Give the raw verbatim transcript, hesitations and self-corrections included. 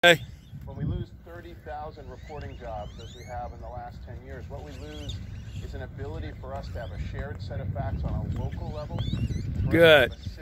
Okay. When we lose thirty thousand reporting jobs, as we have in the last ten years, what we lose is an ability for us to have a shared set of facts on a local level. Good.